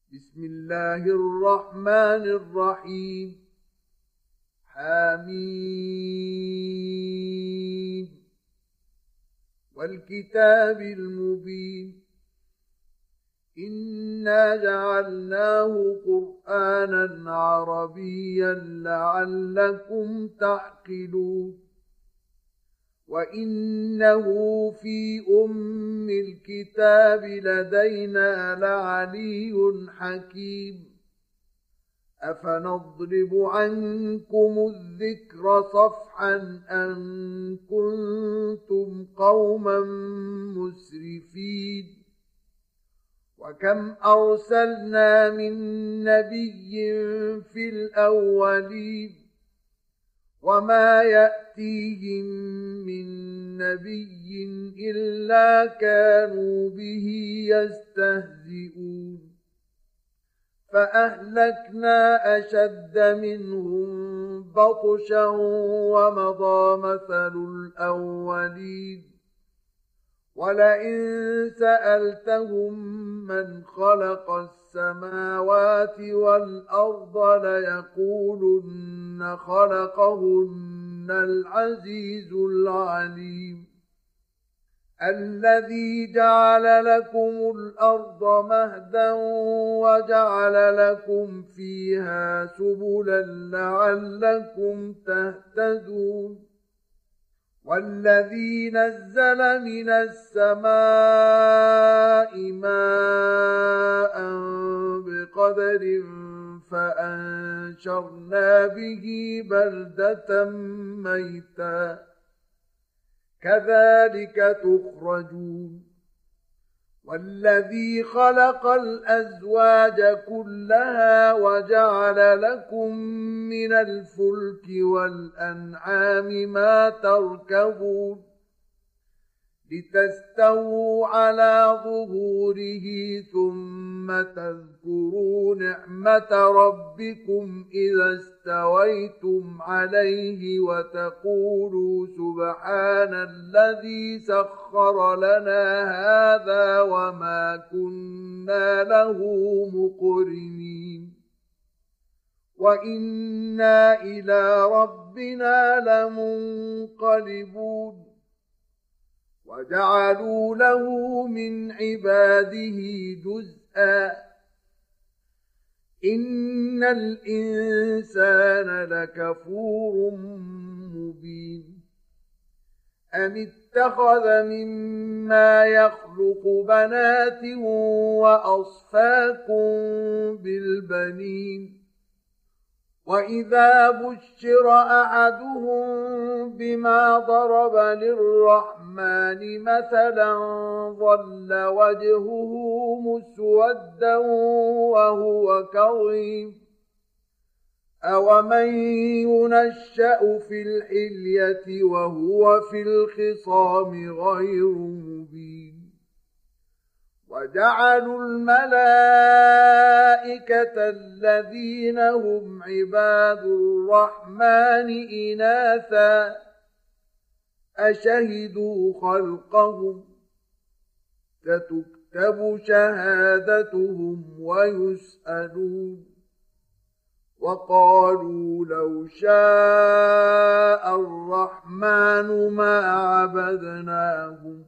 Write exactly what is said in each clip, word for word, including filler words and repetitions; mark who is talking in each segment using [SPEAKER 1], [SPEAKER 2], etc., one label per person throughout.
[SPEAKER 1] بسم الله الرحمن الرحيم. حميد والكتاب المبين. إنا جعلناه قرآنا عربيا لعلكم تعقلون. وإنه في أم الكتاب لدينا لعلي حكيم. أفنضرب عنكم الذكر صفحا أن كنتم قوما مسرفين. وكم أرسلنا من نبي في الأولين وما يأتيهم من نبي إلا كانوا به يستهزئون. فأهلكنا أشد منهم بطشا ومضى مثل الأولين. ولئن سألتهم من خلق السماوات والأرض ليقولن خلقهن العزيز العليم. الذي جعل لكم الأرض مهدا وجعل لكم فيها سبلا لعلكم تهتدون. والذي نزل من السماء ماء بقدر فأنشرنا به بلدة ميتا كذلك تخرجون. والذي خلق الأزواج كلها وجعل لكم من الفلك والأنعام ما تركبون لتستووا على ظهوره ثم تذكروا نعمة ربكم إذا استويتم عليه وتقولوا سبحان الذي سخر لنا هذا وما كنا له مقرنين وإنا إلى ربنا لمنقلبون. وجعلوا له من عباده جزءا إن الإنسان لكفور مبين. أم اتخذ مما يخلق بنات وأصفاكم بالبنين. وإذا بشر أحدهم بما ضرب للرحمن مثلا ظل وجهه مسودا وهو كظيم. أومن ينشأ في الحلية وهو في الخصام غير مبين. وجعلوا الملائكة الذين هم عباد الرحمن إناثا أشهدوا خلقهم ستكتب شهادتهم ويسألون. وقالوا لو شاء الرحمن ما عبدناهم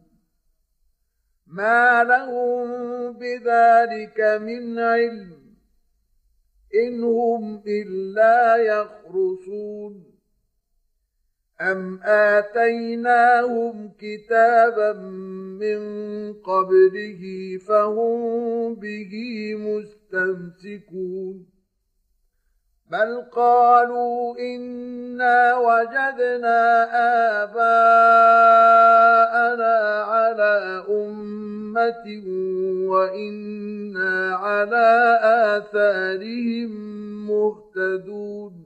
[SPEAKER 1] ما لهم بذلك من علم إن هم إلا يخرصون. أم آتيناهم كتابا من قبله فهم به مستمسكون. بل قالوا إنا وجدنا آباءنا على أمة وإنا على آثارهم مهتدون.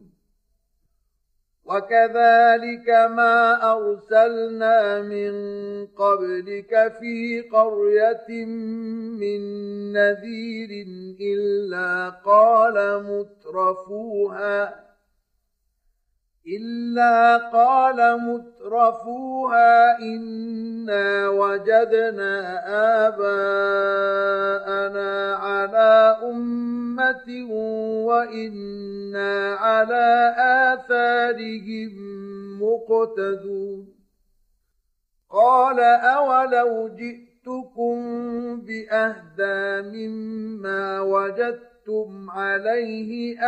[SPEAKER 1] وكذلك ما أرسلنا من قبلك في قرية من نذير إلا قال مترفوها إلا قال مترفوها إنا وجدنا آباءنا على أمة بَيِّنَاتٍ وَإِنَّا عَلَى آثَارِهِم مُقْتَدُونَ قَالَ أَوَلَوْ جِئْتُكُم بِأَهْدَىٰ مِمَّا وَجَدتُّمْ عَلَيْهِ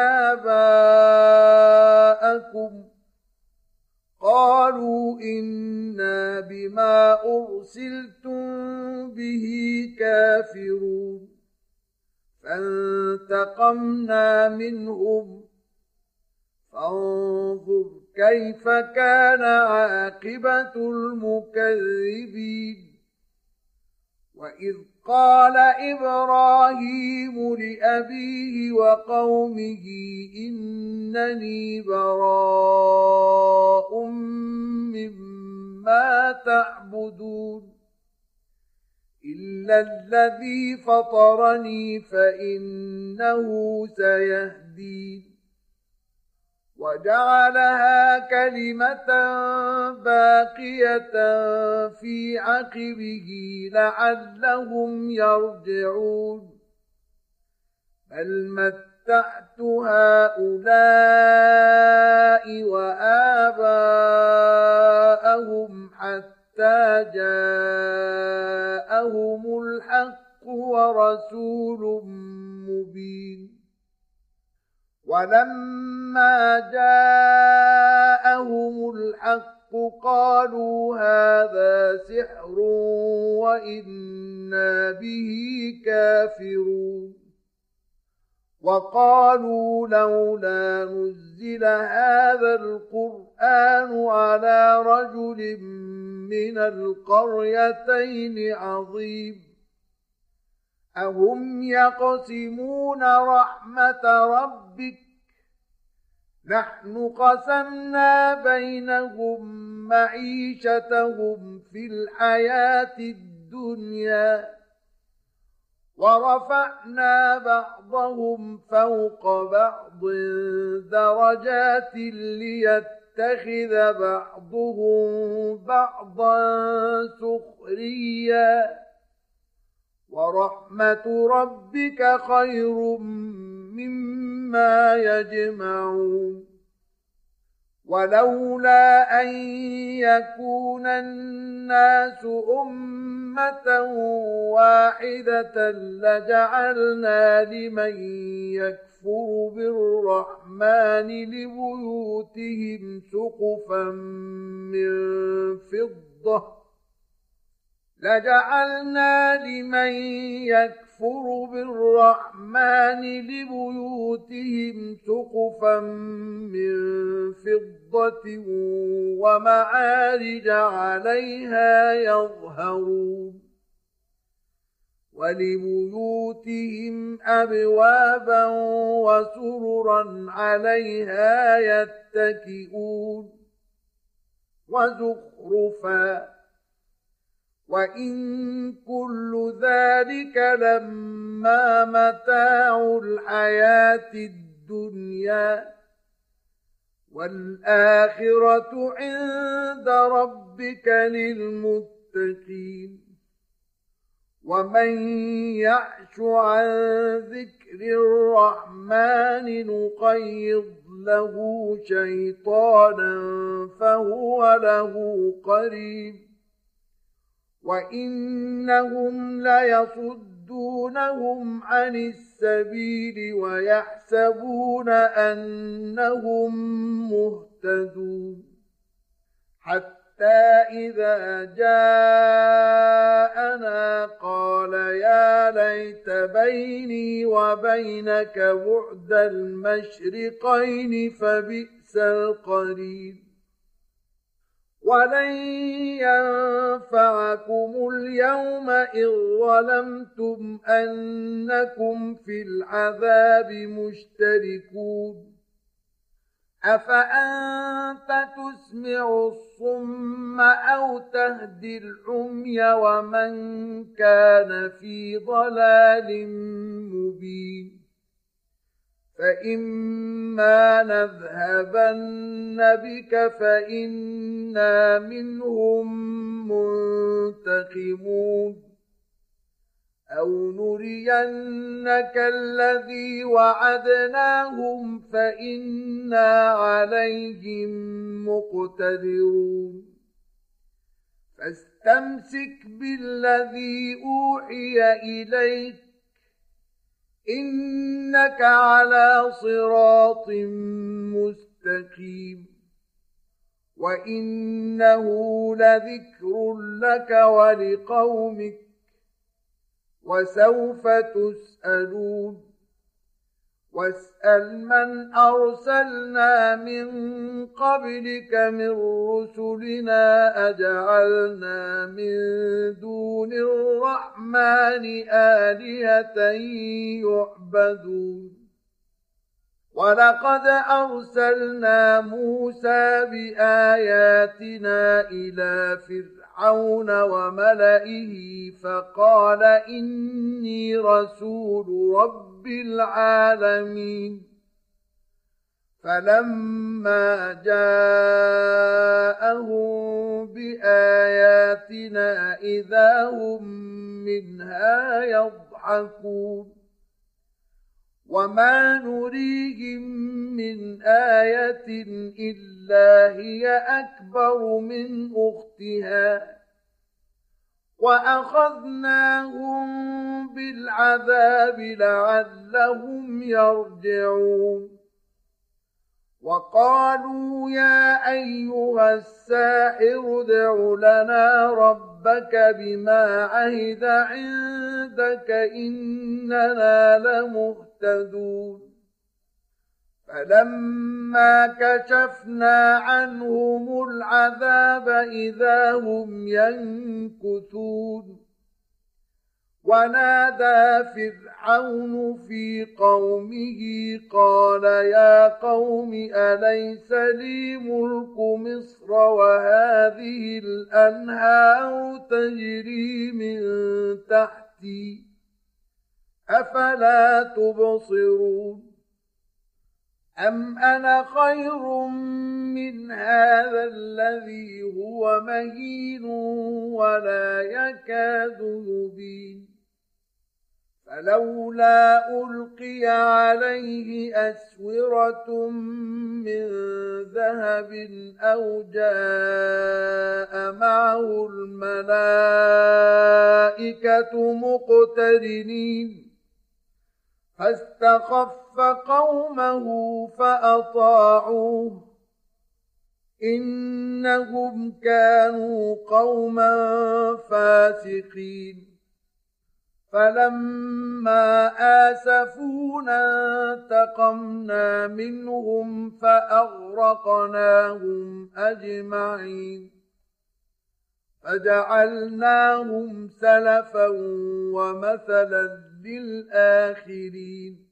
[SPEAKER 1] آبَاءَكُمْ قالوا إنا بما أرسلتم به كافرون فانتقمنا منهم فانظر كيف كان عاقبة المكذبين وإذ قال إبراهيم لأبيه وقومه إنني براء مما تعبدون إلا الذي فطرني فإنه سيهدين وجعلها كلمة باقية في عقبه لعلهم يرجعون بل متعت هؤلاء وآباءهم حتى جاءهم الحق ورسول مبين ولما جاءهم الحق قالوا هذا سحر وإنا به كافرون وقالوا لولا نزل هذا القرآن على رجل من القريتين عظيم أهم يقسمون رحمة ربك نحن قسمنا بينهم معيشتهم في الحياة الدنيا ورفعنا بعضهم فوق بعض درجات ليتخذ بعضهم بعضا سخريا ورحمة ربك خير مما يجمعون ولولا أن يكون الناس أمة واحدة لجعلنا لمن يكفر بالرحمن لبيوتهم سقفا من فضة لجعلنا لمن يكفر بالرحمن لبيوتهم سقفا من فضة ومعارج عليها يظهرون ولبيوتهم أبوابا وسررا عليها يتكئون وزخرفا وإن كل ذلك لما متاع الحياة الدنيا والآخرة عند ربك للمتقين ومن يعش عن ذكر الرحمن نقيض له شيطانا فهو له قريب وإنهم ليصدونهم عن السبيل ويحسبون أنهم مهتدون حتى إذا جاءنا قال يا ليت بيني وبينك بعد المشرقين فبئس القرين ولن ينفعكم اليوم إذ ظلمتم أنكم في العذاب مشتركون أفأنت تسمع الصم أو تهدي العمي ومن كان في ضلال مبين فإما نذهبن بك فإنا منهم منتقمون أو نرينك الذي وعدناهم فإنا عليهم مقتدرون فاستمسك بالذي أوحي إليك إنك على صراط مستقيم وإنه لذكر لك ولقومك وسوف تسألون واسأل من أرسلنا من قبلك من رسلنا أجعلنا من دون الرحمن آلهة يعبدون ولقد أرسلنا موسى بآياتنا إلى فرعون وملئه فقال إني رسول رب العالمين فلما جاءهم بآياتنا إذا هم منها يضحكون وما نريهم من آية إلا هي أكبر من أختها وأخذناهم بالعذاب لعلهم يرجعون وقالوا يا أيها الساحر ادع لنا ربك بما عهد عندك إننا لمهتدون فلما كشفنا عنهم العذاب إذا هم ينكثون ونادى فرعون في قومه قال يا قوم أليس لي ملك مصر وهذه الأنهار تجري من تحتي أفلا تبصرون أم أنا خير من هذا الذي هو مهين ولا يكاد يبين فلولا ألقي عليه أسورة من ذهب أو جاء معه الملائكة مقترنين فاستخف قومه فأطاعوه إنهم كانوا قوما فاسقين فلما آسفونا انتقمنا منهم فأغرقناهم أجمعين فجعلناهم سلفا ومثلا للآخرين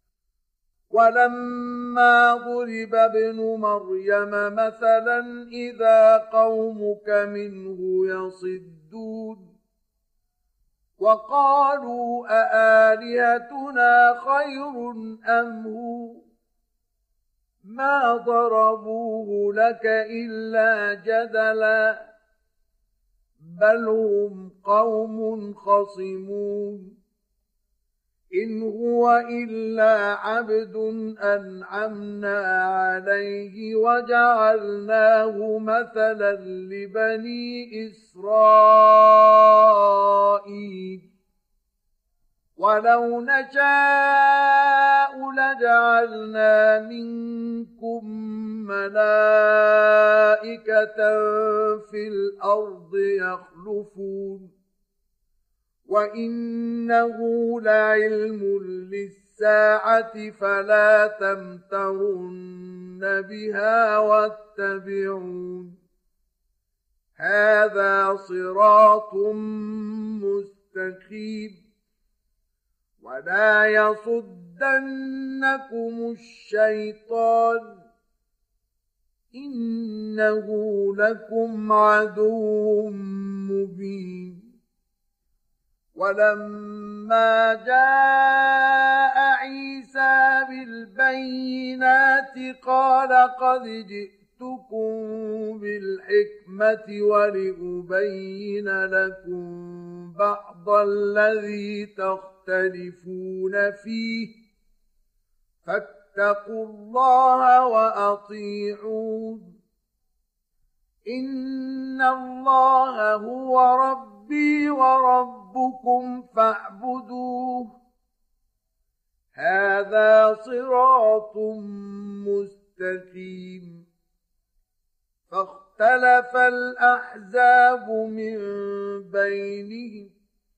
[SPEAKER 1] ولما ضرب ابن مريم مثلا إذا قومك منه يصدون وقالوا أآلهتنا خير أم هو ما ضربوه لك إلا جدلا بل هم قوم خصمون إن هو إلا عبد أنعمنا عليه وجعلناه مثلا لبني إسرائيل ولو نشاء لجعلنا منكم ملائكة في الأرض يخلفون وإنه لعلم للساعة فلا تمترن بها واتبعون هذا صراط مستقيم ولا يصدنكم الشيطان إنه لكم عدو مبين ولما جاء عيسى بالبينات قال قد جئتكم يعظكم بالحكمة ولأبين لكم بعض الذي تختلفون فيه فاتقوا الله وأطيعون إن الله هو ربي وربكم فاعبدوه هذا صراط مستقيم فاختلف الأحزاب من بينهم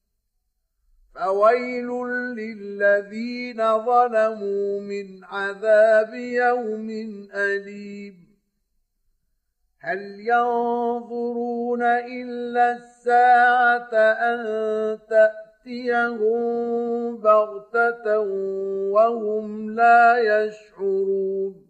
[SPEAKER 1] فويل للذين ظلموا من عذاب يوم أليم هل ينظرون إلا الساعة أن تأتيهم بغتة وهم لا يشعرون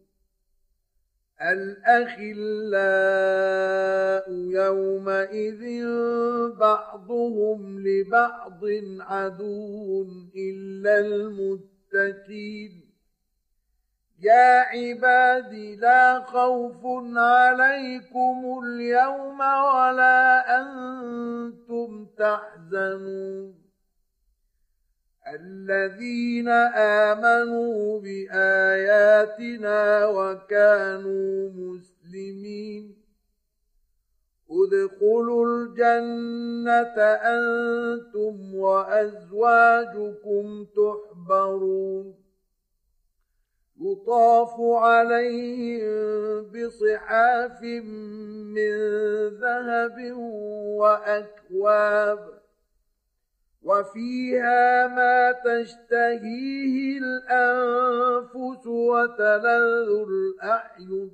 [SPEAKER 1] الأخلاء يومئذ بعضهم لبعض عدو إلا المتقين يا عباد لا خوف عليكم اليوم ولا أنتم تحزنون الذين آمنوا بآياتنا وكانوا مسلمين ادخلوا الجنة أنتم وأزواجكم تحبرون يطاف عليهم بصحاف من ذهب وأكواب وفيها ما تشتهيه الأنفس وتلذ الأعين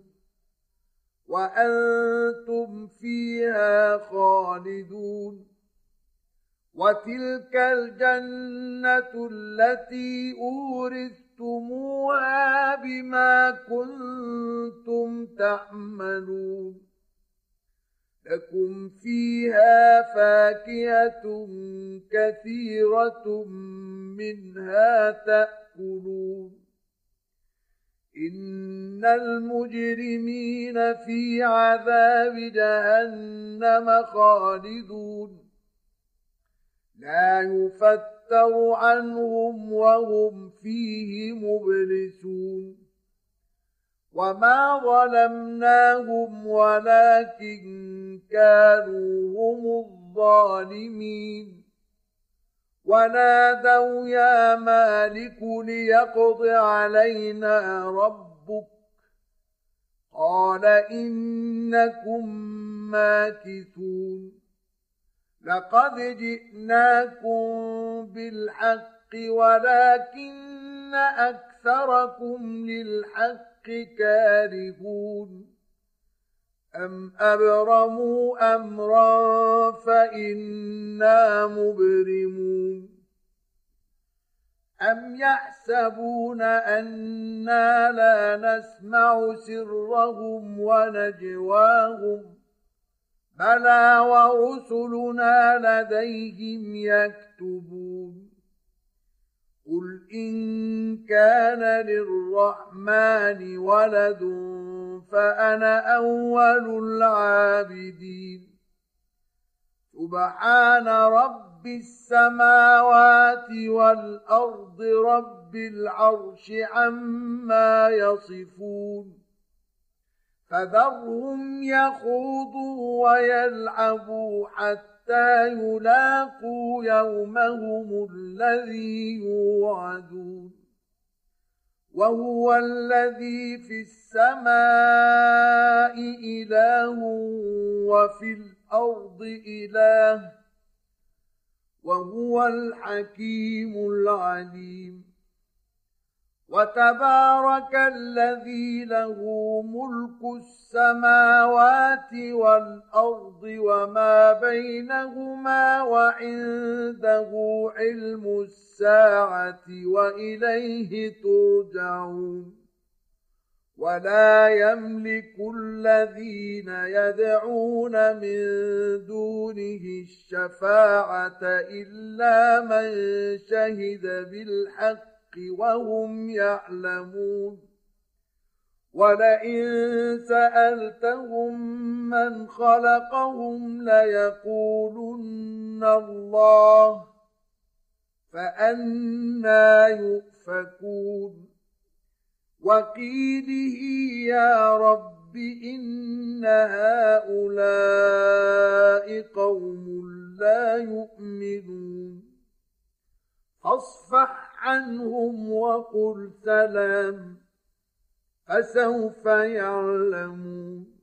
[SPEAKER 1] وأنتم فيها خالدون وتلك الجنة التي أورثتموها بما كنتم تعملون لكم فيها فاكهة كثيرة منها تأكلون إن المجرمين في عذاب جهنم خالدون لا يفتر عنهم وهم فيه مبلسون وما ظلمناهم ولكن كانوا هم الظالمين ونادوا يا مالك ليقض علينا ربك قال إنكم ماكثون لقد جئناكم بالحق ولكن أكثركم للحق كارهون أم أبرموا أمرا فإنا مبرمون أم يحسبون أنا لا نسمع سرهم ونجواهم بلى ورسلنا لديهم يكتبون قل إن كان للرحمن ولد فأنا أول العابدين سبحان رب السماوات والأرض رب العرش عما يصفون فذرهم يخوضوا ويلعبوا حتى يلاقوا يومهم الذي يوعدون وهو الذي في السماء إله وفي الأرض إله وهو الحكيم العليم وتبارك الذي له ملك السماوات والأرض وما بينهما وعنده علم الساعة وإليه ترجعون ولا يملك الذين يدعون من دونه الشفاعة إلا من شهد بالحق وهم يعلمون ولئن سألتهم من خلقهم ليقولن الله فأنى يؤفكون وقيله يا رب إن هؤلاء قوم لا يؤمنون فاصفح عنهم وقل سلام فسوف يعلمون